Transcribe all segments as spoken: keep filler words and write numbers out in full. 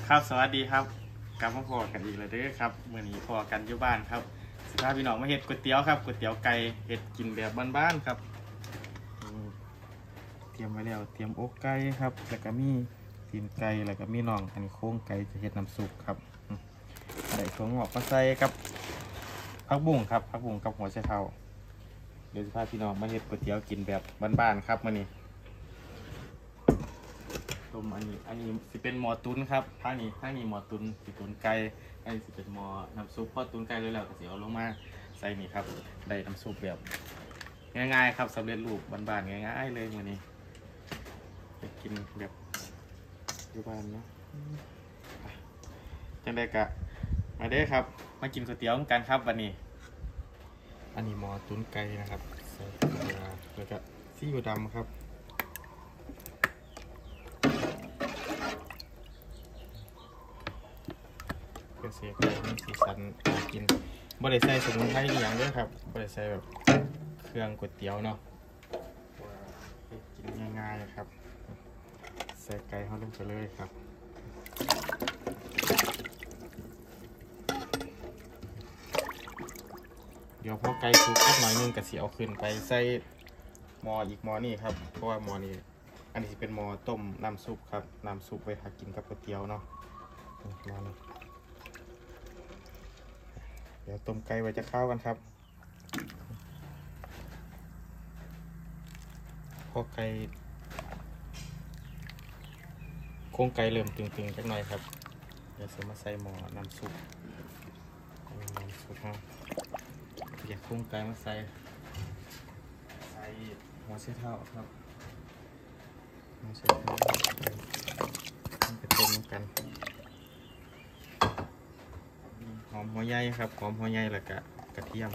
ครับสวัสดีครับกลับมาพอกันอีกแล้วเด้อครับเมื่อนี้พอกันอยู่บ้านครับสิพาพี่น้องมาเฮ็ดก๋วยเตี๋ยวครับก๋วยเตี๋ยวไก่เฮ็ดกินแบบบ้านๆครับเตรียมไว้แล้วเตรียมอกไก่ครับแล้วก็มีตีนไก่แล้วก็มีน่องอันนี้โครงไก่จะเฮ็ดน้ำซุปครับใส่ถั่วงอกมาใส่กับผักบุ้งครับผักบุ้งกับหัวไชเท้าเดี๋ยวสิพาพี่น้องมาเฮ็ดก๋วยเตี๋ยวกินแบบบ้านๆครับมื่อนี้ต้มอันนี้อันนี้สิเป็นหม้อตุ๋นครับทางนี้ทางนี้หม้อตุ๋นสิตุ๋นไก่อันนี้สิเป็นหม้อน้ำซุปพอตุ๋นไก่เลยแล้วก็สิเอาลงมาใส่นี่ครับได้น้ำซุปแบบง่ายๆครับสำเร็จรูปบ้านๆง่ายๆเลยมื้อนี้ไปกินแบบอยู่บ้านเนาะจังได๋ก็มาเด้อครับมากินก๋วยเตี๋ยวกันครับวันนี้อันนี้หม้อตุ๋นไก่นะครับใส่เกลือแล้วก็ซีอิ๊วดำครับเพื่อเสียไปมีสีสันน่ากินบ่ได้ใส่สมุนไพรอหย่างเด้อครับบ่ได้ใส่แบบเครื่องก๋วยเตี๋ยวเนาะกินง่ายๆครับใส่ไก่เข้าลงไปเลยครับเดี๋ยวพอไก่สุกสักหน่อยนึงก็สิเอาขึ้นไปใส่หม้ออีกหม้อนี่ครับเพราะว่าหม้อนี้อันนี้เป็นหม้อต้มน้ำซุปครับน้ำซุปไว้หากินกับก๋วยเตี๋ยวเนาะมาเลยเดี๋ยวต้มไก่ไว้จะเข้ากันครับพอไก่โครงไก่เริ่มตึงๆจักหน่อยครับเดี๋ยวจะมาใส่หม้อน้ำซุปน้ำซุปครับอยากโครงไก่มาใส่ใส่หัวไชเท้าครับหัวไชเท้ามันจะต้มกันหอมหัวใหญ่ครับหอมหัวใหญ่แล้วก็กระเทียม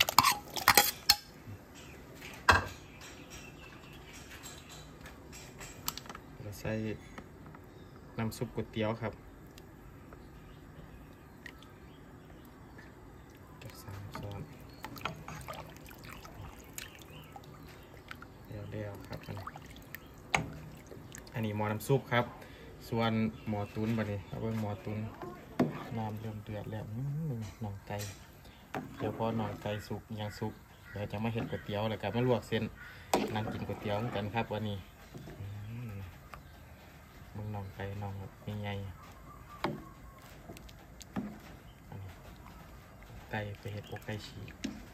เราใส่น้ำซุปก๋วยเตี๋ยวครับจากสามช้อนเดียวเดียวครับอันนี้อันนี้หม้อน้ำซุปครับส่วนหม้อตุ๋นบัดนี้เอาเบิ่งหม้อตุ๋นน้ำเริ่มเดือดแล้วหน่องไก่เดี๋ยวพอหน่องไก่สุกยังสุกเดี๋ยวจะมาเห็ดก๋วยเตี๋ยวแล้วก็มาลวกเส้นนั่งกินก๋วยเตี๋ยวกันครับวันนี้มึงหน่องไก่หน่องแบบใหญ่ไก่ไปเห็ดอกไก่ฉีก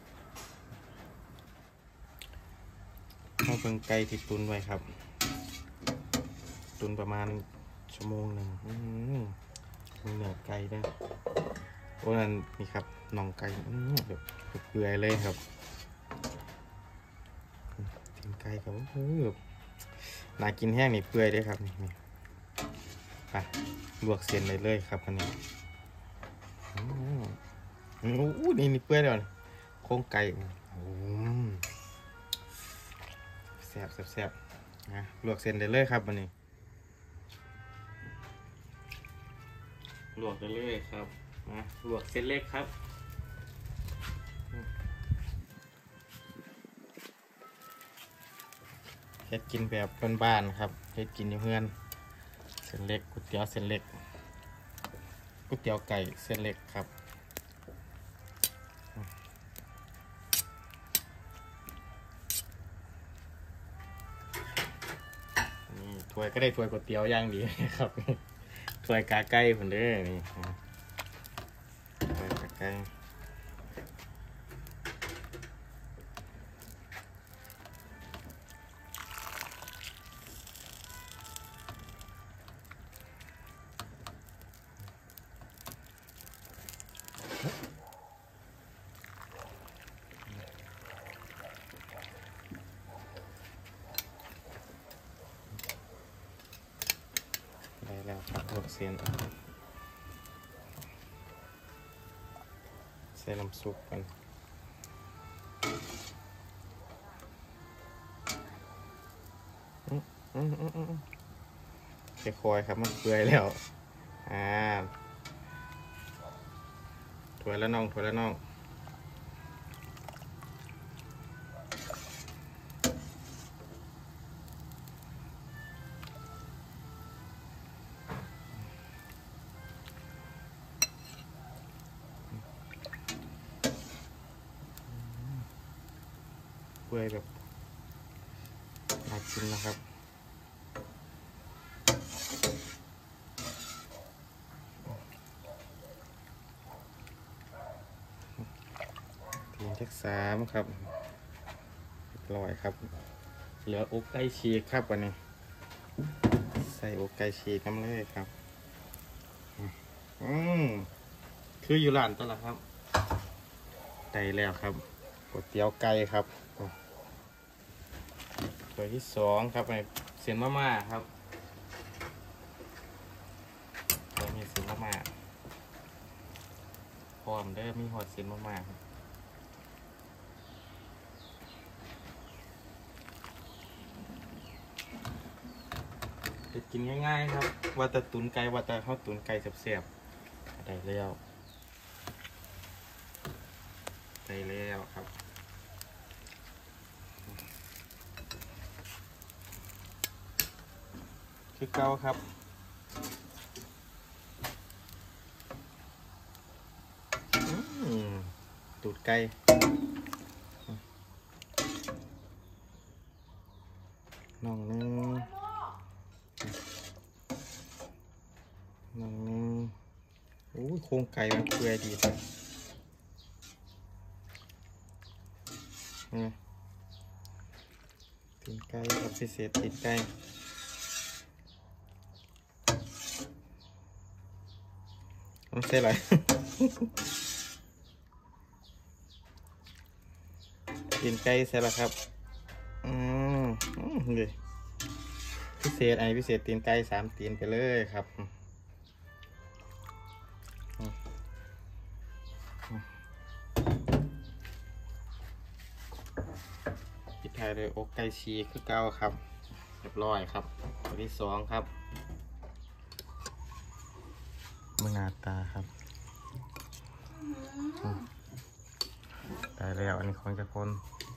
เข้าเบิ่งไก่ที่ตุนไว้ครับตุนประมาณชั่วโมงหนึ่งมีเนื้อไก่ด้วยโอ้นั่นนี่ครับน่องไก่แบบเปื่อยเลยครับถึงไก่ครับเออน่ากินแห้งนี่เปื่อยด้วยครับนี่ไปลวกเส้นเลยเลยครับอันนี้โอ้นี่นี่เปื่อยแล้วโครงไก่โอ้แซ่บแซ่บแซ่บนะลวกเส้นเลยเลยครับอันนี้ลวกได้เลยครับนะลวกเส้นเล็กครับเฮ็ดกินแบบบ้านๆครับเฮ็ดกินอยู่เพื่อนเส้นเล็กก๋วยเตี๋ยวเส้นเล็กก๋วยเตี๋ยวไก่เส้นเล็กครับนี่ถ้วยก็ได้ถ้วยก๋วยเตี๋ยวย่างดีครับถ้วยกาไก่คนเด้อนี่ถ้วยกาไก่ได้แล้วครับลวกเส้นใส่น้ำซุปกันค่อยๆครับมันเปื่อยแล้วอ่าถั่วละน่องถั่วละน่องปื่อยแบบน่ากินนะครับทีมที่สามครับเรียบร้อยครับเหลืออกไก่ฉีกครับวันนี้ใส่อกไก่ฉีกน้ำเลยครับอืมคืออยู่ร้านตัวละครับได้แล้วครับก๋วยเตี๋ยวไก่ครับตัวที่สองครับในเส้นมะม่าครับตัวนี้เส้นมะม่าพร้อมเด้อมีหอดเส้นมะม่าครับจะกินง่ายๆครับว่าแต่ตุนไก่ว่าแต่ข้าวตุนไก่แซ่บๆได้แล้วได้แล้วครับคือเก้าครับตูดไก่น้องนึงน้องนึงโอ้ยโครงไก่มันเปื่อยดีจังนี่ตีนไก่ครับพิเศษตีนไก่ไม่ใช่ไรตีนไก่ใช่แล้วครับอืมเลยพิเศษอันนี้พิเศษตีนไก่สามตีนไปเลยครับปิดท้ายด้วยอกไก่ฉีกคือเก้าครับเรียบร้อยครับตัวที่สองครับมือหน้าตาครับได้แล้วอันนี้ของจะคน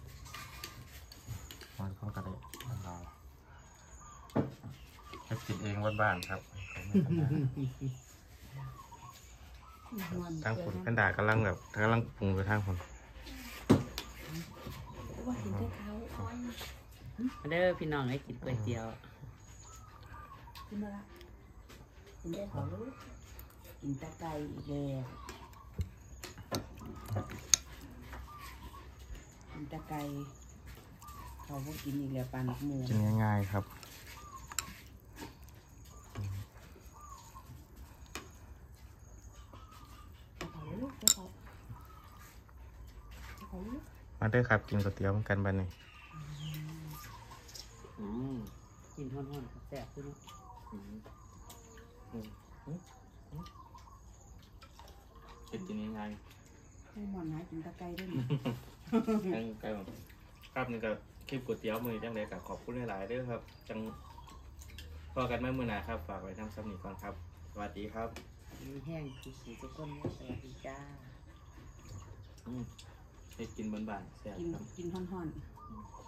มันของกระเดะเราจะกินเองบนบ้านครับทางผลกันดากำลังแบบกำลังปรุงไปทางผลมาเด้อพี่น้องให้กินก๋วยเตี๋ยวกินมาละกินได้ขอรู้กินตะไคร้อีกแล้วกินตะไคร้เขาพวกกินอีกแล้วปลาหนักหมูกินง่ายๆครับมาเด้อครับกินก๋วยเตี๋ยวเหมือนกันบ้านนี้กินท่อนๆแซ่บขึ้นเนาะกินง่ายๆให้หมอนหากินตะไคร้ด้วยนี่ใกล้ๆครับนี่ก็คลิปก๋วยเตี๋ยวมือจังเลยกับขอบคุณหลายๆด้วยครับจังพอกันเมื่อมือหนาครับฝากไว้ทำซ้ำหนีก่อนครับสวัสดีครับแห้งคือสีทุกคนสวัสดีจ้าให้กินบานๆแซ่บกินครับกินท่อนๆ